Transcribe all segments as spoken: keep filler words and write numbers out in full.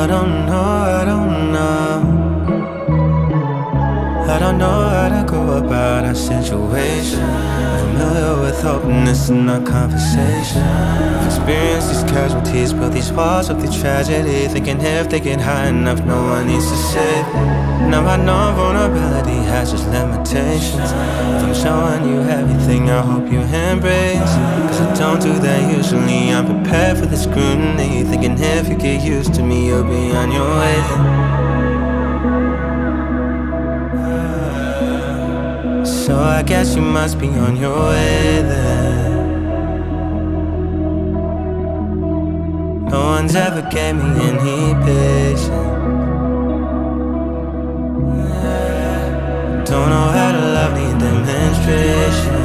don't know, I don't know. I don't know how to go about our situation. Familiar with hopelessness in our conversation. I've experienced these casualties, built these walls of the tragedy, thinking if they get high enough, no one needs to save me. Now I know vulnerability has its limitations. If I'm showing you everything, I hope you embrace it. Cause I don't do that usually. I'm prepared for the scrutiny, thinking if you get used to me, you'll be on your way. So I guess you must be on your way then. No one's ever gave me any patience. Don't know how to love, need demonstration.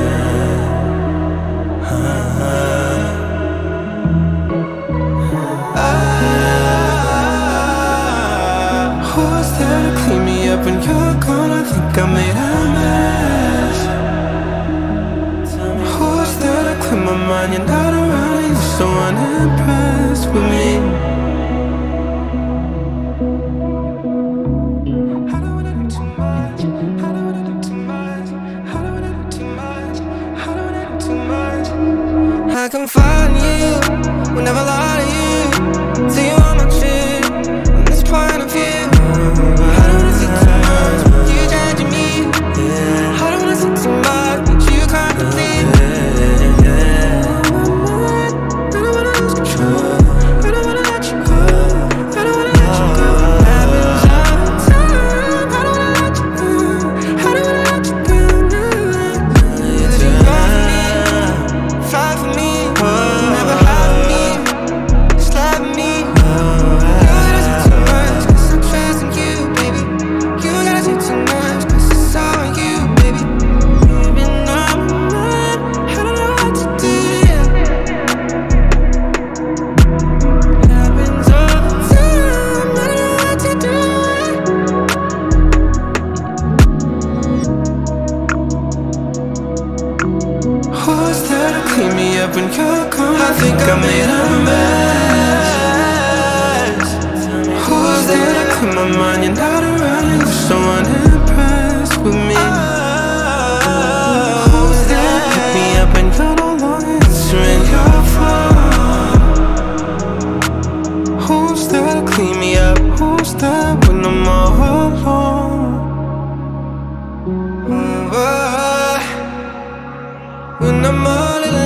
uh-huh. ah, Who's there to clean me up when you're gone? I think I made a mess. Who's there to clean my mind? You're not around and you're so unimpressed with me. I can find you, will never lie to you. Say you want my shit, from this point of view. I don't wanna see too much, but you changing me. I don't wanna see too much, but you can't complete. I don't wanna lose control, I don't wanna let you go, I don't wanna let you go. Happens all the time, I don't wanna let you go, I don't wanna let you go. Cause you fall for me, fight for me. Never had me, slap me. You gotta say too much, cause I'm trusting you, baby. You gotta say too much, cause it's all on you, baby. You've been on my mind, I don't know what to do. It happens all the time, I don't know what to do. Who's there to clean me up when you're gone? I think I made a mess. Who's there to clean my mind? You're not around and you're so unimpressed with me. Who's there to pick me up when you're no longer answering your phone? Who's there to clean me up? Who's there when I'm all alone? When I'm all alone.